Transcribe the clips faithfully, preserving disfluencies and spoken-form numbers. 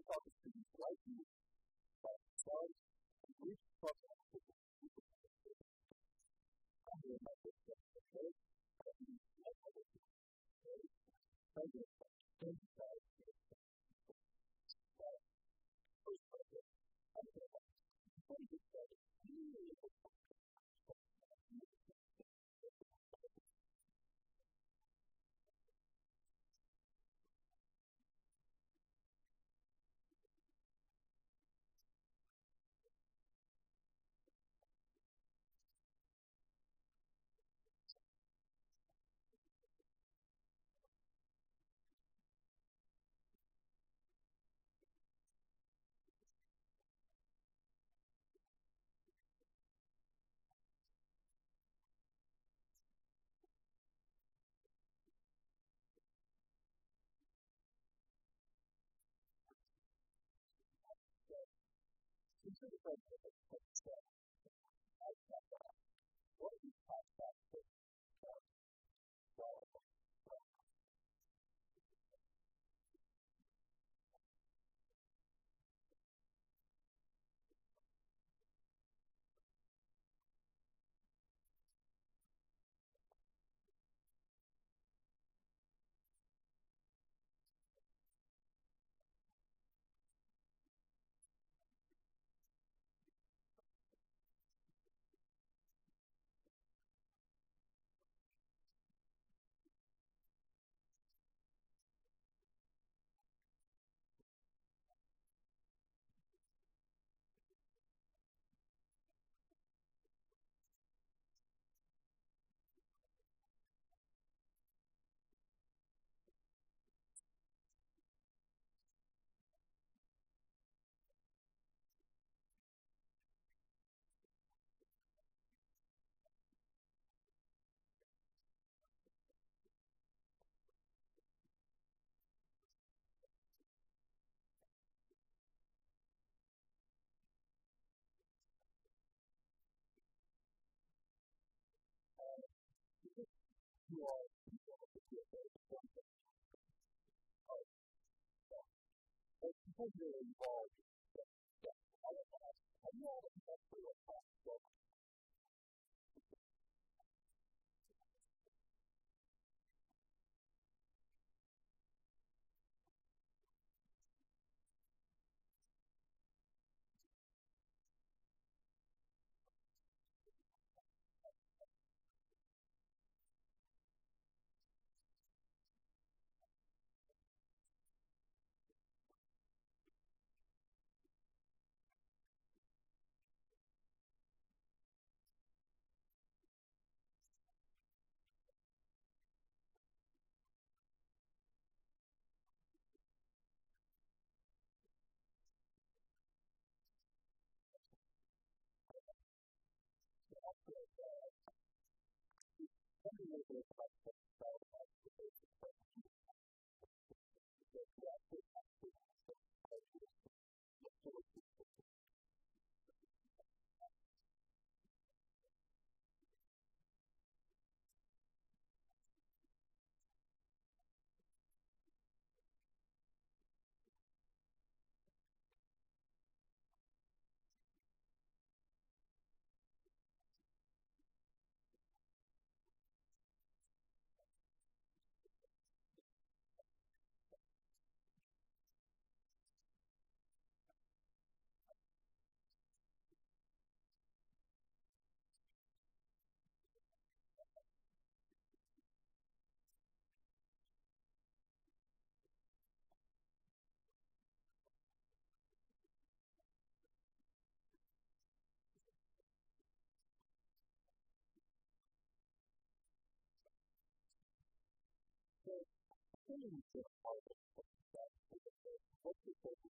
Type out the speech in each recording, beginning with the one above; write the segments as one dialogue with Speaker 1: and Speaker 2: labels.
Speaker 1: talk to students like you, but start and reach across the people who can do it. I'm doing my best to okay? But you like other people, okay? Thank you. Thank you, guys. But first of all, I'm going to before you get started, do you really want to consider the president of the state? I've got that. What do you talk about this? Well, you are people of the field that are important. But because you're involved in this, I want to ask, have you all invested in a book? Tell me a little bit about what you felt about the basic question. Because you actually have to look forward to it. So, things that are the what's your favorite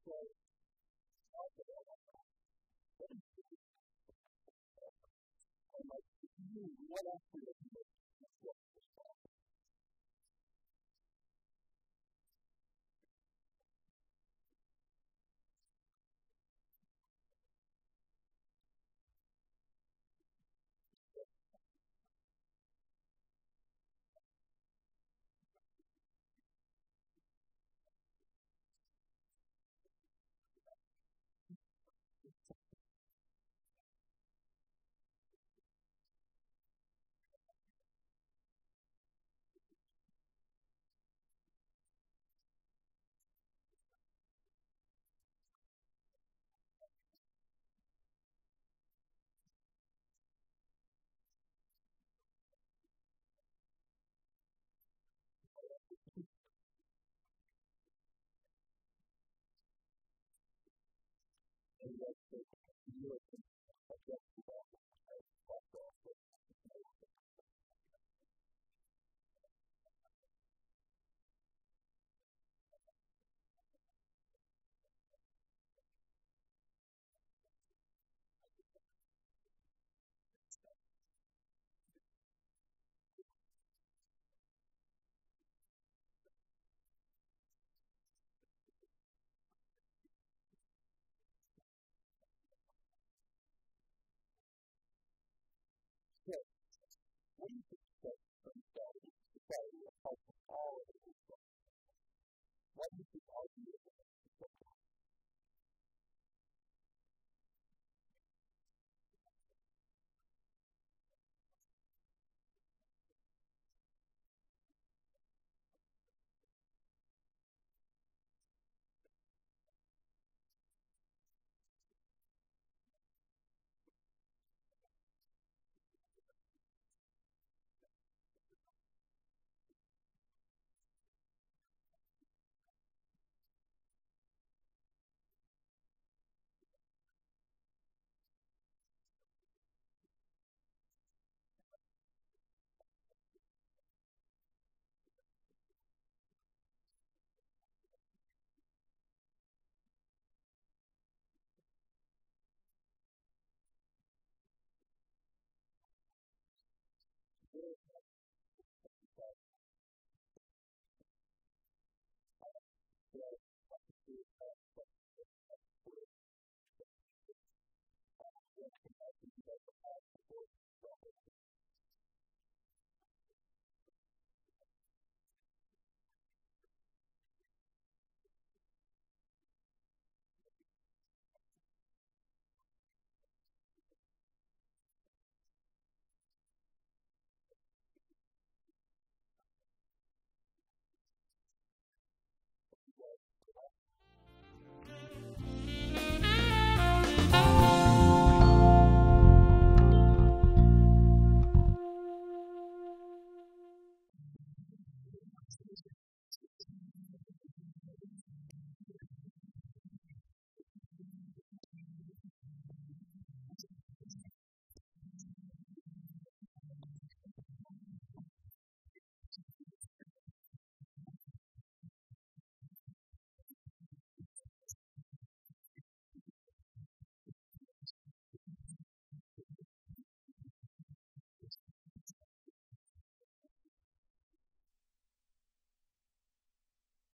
Speaker 1: So, talk about that. What is it? And like, you, what else do you do? What is that? And that's the real thing. That's what we want to talk about. So, what do you expect from society? Society, how all of it is. What do you think our view of it?